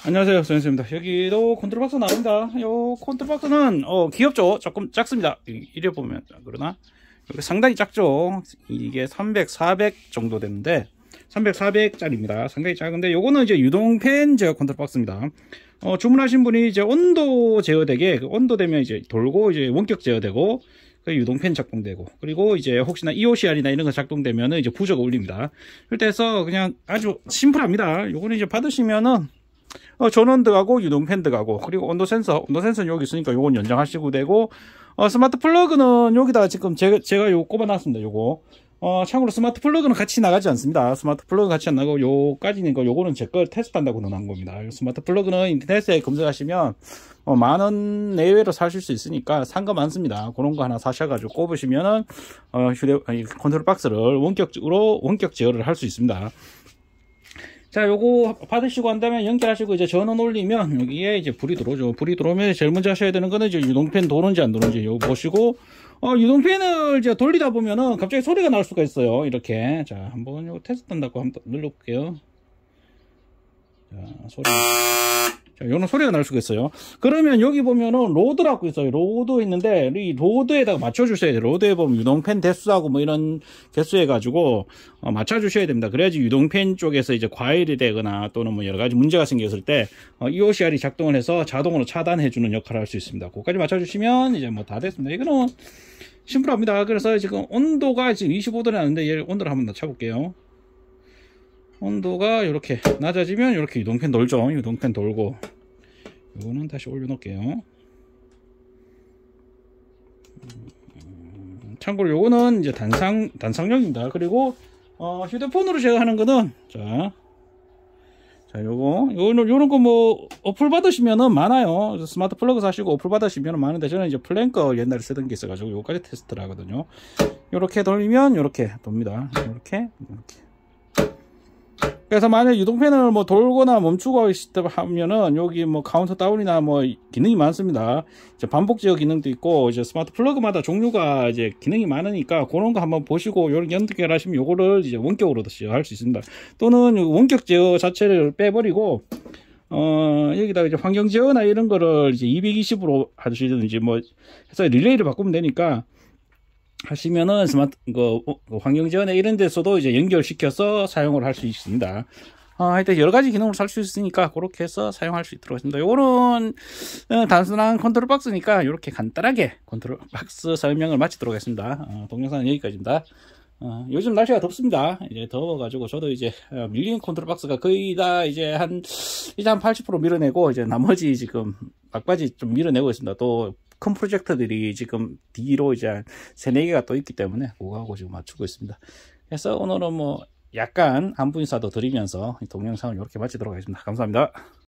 안녕하세요, 소연수입니다. 여기도 컨트롤박스 나옵니다. 요 컨트롤박스는 귀엽죠? 조금 작습니다. 이래 보면. 그러나 여기 상당히 작죠. 이게 300, 400 정도 되는데 300, 400짜리입니다. 상당히 작은데 요거는 이제 유동팬 제어 컨트롤박스입니다. 주문하신 분이 이제 온도 제어되게, 온도 되면 이제 돌고 이제 원격 제어되고, 유동팬 작동되고, 그리고 이제 혹시나 EOCR이나 이런 거 작동되면은 이제 부저가 울립니다. 그럴 때서 그냥 아주 심플합니다. 요거는 이제 받으시면은 전원 들어가고 유동팬 들어가고, 그리고 온도 센서는 여기 있으니까 요건 연장하시고 되고, 스마트 플러그는 여기다 지금 제가 요거 꼽아놨습니다. 요거 참고로 스마트 플러그는 같이 나가지 않습니다. 스마트 플러그 같이 안 나가고 요까지는 요거는 제 걸 테스트한다고 넣어놓은 겁니다. 스마트 플러그는 인터넷에 검색하시면 10,000원 내외로 사실 수 있으니까 산 거 많습니다. 그런 거 하나 사셔가지고 꼽으시면은 컨트롤 박스를 원격 제어를 할 수 있습니다. 자, 요거 받으시고 한 다음에 연결하시고 이제 전원 올리면 여기에 이제 불이 들어오죠. 불이 들어오면 제일 먼저 하셔야 되는 거는 이제 유동팬 도는지 안 도는지 요거 보시고, 유동팬을 이제 돌리다 보면은 갑자기 소리가 날 수가 있어요. 이렇게. 자, 한번 요거 테스트 한다고 한번 눌러볼게요. 자, 자, 요런 소리가 날 수가 있어요. 그러면 여기 보면은 로드라고 있어요. 로드 있는데, 이 로드에다가 맞춰주셔야 돼요. 로드에 보면 유동팬 대수하고 뭐 이런 개수 해가지고, 맞춰주셔야 됩니다. 그래야지 유동팬 쪽에서 이제 과열이 되거나 또는 뭐 여러 가지 문제가 생겼을 때, EOCR이 작동을 해서 자동으로 차단해주는 역할을 할 수 있습니다. 그거까지 맞춰주시면 이제 뭐 다 됐습니다. 이거는 심플합니다. 그래서 지금 온도가 지금 25도에 나는데 얘 온도를 한번 낮춰볼게요. 온도가 이렇게 낮아지면 이렇게 유동팬 돌죠. 유동팬 돌고, 이거는 다시 올려놓을게요. 참고로 요거는 이제 단상용입니다. 그리고 휴대폰으로 제가 하는 거는 요런 거 뭐 어플 받으시면은 많아요. 스마트 플러그 사시고 어플 받으시면은 많은데, 저는 이제 플랭커 옛날에 쓰던 게 있어가지고 요거까지 테스트를 하거든요. 요렇게 돌리면 요렇게 돕니다. 요렇게. 그래서 만약 유동팬을 뭐 돌거나 멈추고 하면은 여기 뭐 카운터 다운이나 뭐 기능이 많습니다. 이제 반복 제어 기능도 있고, 이제 스마트 플러그마다 종류가 이제 기능이 많으니까 그런 거 한번 보시고 요런 연결하시면 요거를 이제 원격으로도 제어할 수 있습니다. 또는 원격 제어 자체를 빼버리고 여기다가 이제 환경 제어나 이런 거를 이제 220으로 하시든지 뭐 해서 릴레이를 바꾸면 되니까 하시면은 환경 제어나 이런 데서도 이제 연결시켜서 사용을 할 수 있습니다. 하여튼 여러 가지 기능을 살 수 있으니까 그렇게 해서 사용할 수 있도록 했습니다. 요거는 단순한 컨트롤 박스니까 이렇게 간단하게 컨트롤 박스 설명을 마치도록 하겠습니다. 동영상은 여기까지입니다. 요즘 날씨가 덥습니다. 이제 더워가지고 저도 이제 밀리는 컨트롤 박스가 거의 다 이제 한 80% 밀어내고, 이제 나머지 지금 막바지 좀 밀어내고 있습니다. 또 큰 프로젝트들이 지금 뒤로 이제 3-4개가 또 있기 때문에 그거하고 지금 맞추고 있습니다. 그래서 오늘은 뭐 약간 안부 인사도 드리면서 이 동영상을 이렇게 마치도록 하겠습니다. 감사합니다.